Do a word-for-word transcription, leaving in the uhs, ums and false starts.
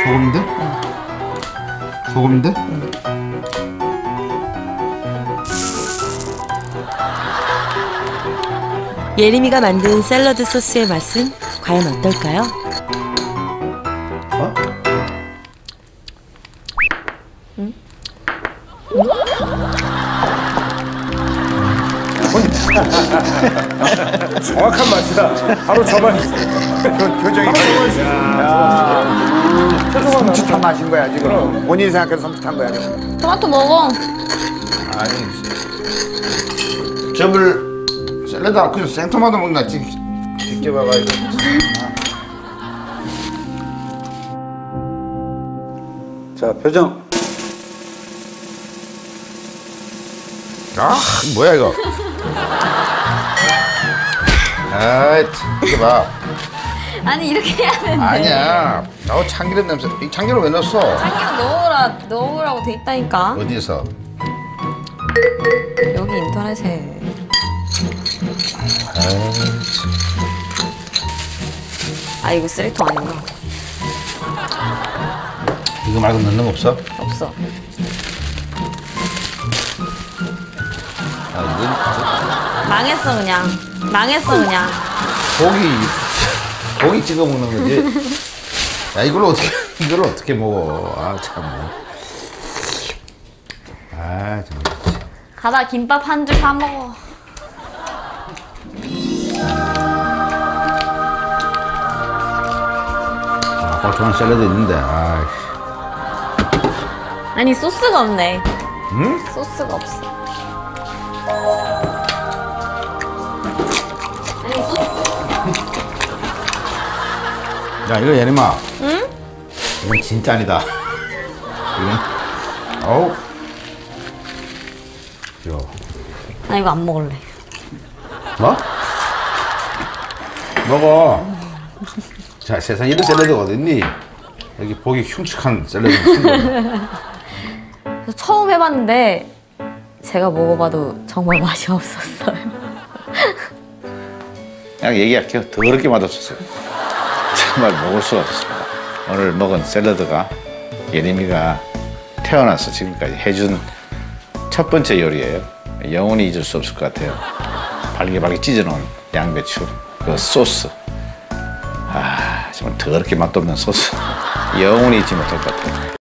소금인데? 응. 소금인데? 응. 예림이가 만든 샐러드 소스의 맛은 과연 어떨까요? 어? 응? 정확한 맛이다. 바로 저 맛. 표정이 섬찟한 맛인 거야 지금. 본인이 생각해도 섬찟한 거야 지금. 토마토 먹어. 아니 접을 샐러드 안 그냥 생토마토 먹나 지 깊게 봐가지고. 자, 표정. 아 뭐야 이거. 아이 이거 봐. 아니 이렇게 해야 되는데. 아니야. 어 참기름 냄새. 이 참기름 왜 넣었어? 참기름 넣으라 넣으라고 돼 있다니까. 어디서? 여기 인터넷에. 아 이거 쓰레기통 아닌가? 이거 말고 넣는 거 없어? 없어. 아, 망했어 그냥. 망했어 그냥. 이거 고기 고기 찍어 먹는 거지. 야 이걸 어떻게 이걸 어떻게 먹어? 아 참. 아 정말. 가다 김밥 한 줄 사 먹어. 아빠 좋아하는 샐러드 있는데. 아. 아니 소스가 없네. 응? 소스가 없어. 아니 소스. 야 이거 예림아. 응? 이건 진짜 아니다. 이건 어우. 요. 나 이거 안 먹을래. 뭐? 먹어. 자 세상에 이런 샐러드가 어딨니? 여기 보기 흉측한 샐러드가 처음 해봤는데 제가 먹어봐도 정말 맛이 없었어요. 그냥 얘기할게요. 더럽게 맛없었어요. 정말 먹을 수가 없었습니다. 오늘 먹은 샐러드가 예림이가 태어나서 지금까지 해준 첫 번째 요리예요. 영원히 잊을 수 없을 것 같아요. 발기발기 찢어놓은 양배추, 그 소스. 아, 정말 더럽게 맛도 없는 소스. 영원히 잊지 못할 것 같아요.